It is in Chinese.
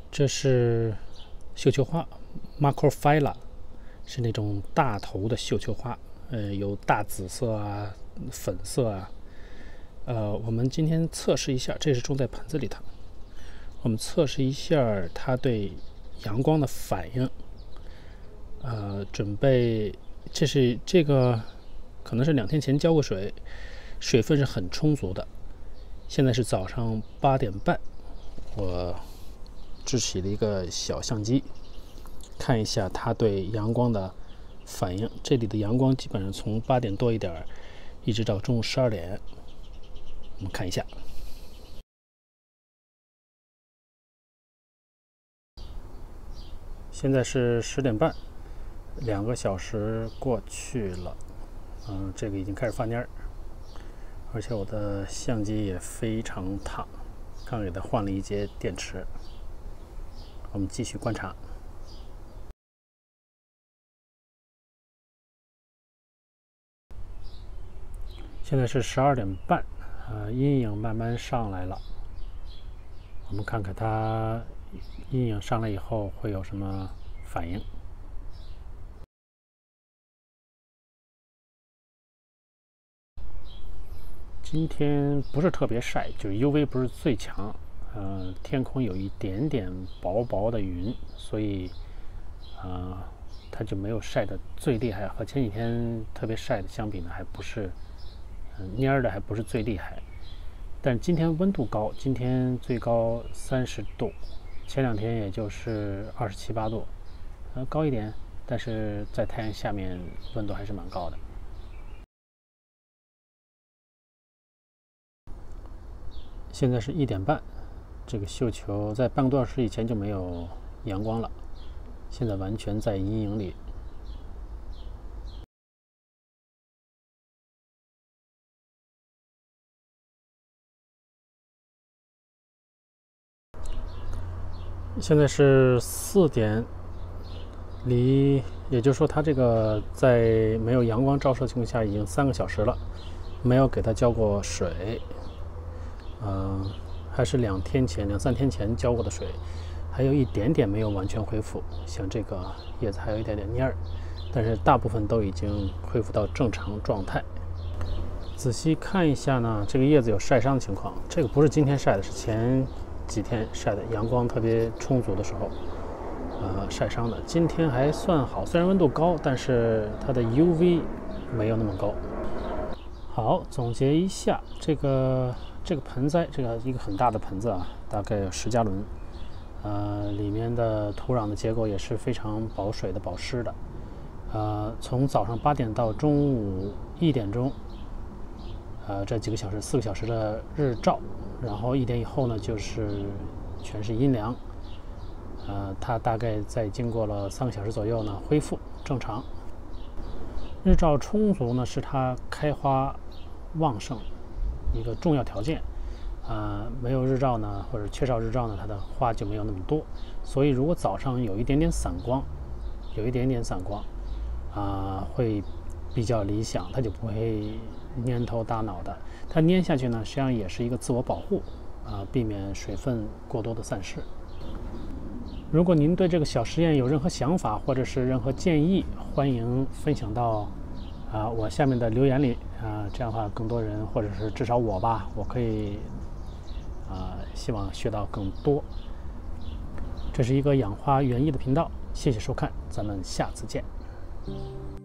这是绣球花 Macrophylla， 是那种大头的绣球花，有大紫色啊、粉色啊。我们今天测试一下，这是种在盆子里头。我们测试一下它对阳光的反应。准备，这个可能是2天前浇过水，水分是很充足的。现在是早上8点半，我支起了一个小相机，看一下它对阳光的反应。这里的阳光基本上从8点多一点，一直到中午12点。我们看一下，现在是10点半，2个小时过去了。这个已经开始发蔫儿，而且我的相机也非常烫，刚给它换了一节电池。我们继续观察。现在是12点半，阴影慢慢上来了。我们看看它阴影上来以后会有什么反应。今天不是特别晒，就是 UV 不是最强。天空有一点点薄薄的云，所以它就没有晒得最厉害，和前几天特别晒的相比呢，还不是蔫的，还不是最厉害。但今天温度高，今天最高30度，前2天也就是27、8度，高一点，但是在太阳下面温度还是蛮高的。现在是1点半，这个绣球在半个多小时以前就没有阳光了，现在完全在阴影里。现在是4点，也就是说它这个在没有阳光照射情况下已经3个小时了，没有给它浇过水。还是2、3天前浇过的水，还有一点点没有完全恢复，像这个叶子还有一点点蔫儿，但是大部分都已经恢复到正常状态。仔细看一下呢，这个叶子有晒伤的情况，这个不是今天晒的，是前几天晒的，阳光特别充足的时候，晒伤的。今天还算好，虽然温度高，但是它的 UV 没有那么高。好，总结一下，这个盆栽，这个一个很大的盆子啊，大概有10加仑，里面的土壤的结构也是非常保水的、保湿的。从早上8点到中午1点钟，这几个小时4个小时的日照，然后1点以后呢，就是全是阴凉。它大概在经过了3个小时左右呢，恢复正常。日照充足呢，是它开花旺盛一个重要条件。没有日照呢，或者缺少日照呢，它的花就没有那么多。所以如果早上有一点点散光，会比较理想，它就不会蔫头耷脑的。它蔫下去呢，实际上也是一个自我保护，避免水分过多的散失。如果您对这个小实验有任何想法或者是任何建议，欢迎分享到我下面的留言里，这样的话更多人，或者是至少我吧，我可以希望学到更多。这是一个养花园艺的频道，谢谢收看，咱们下次见。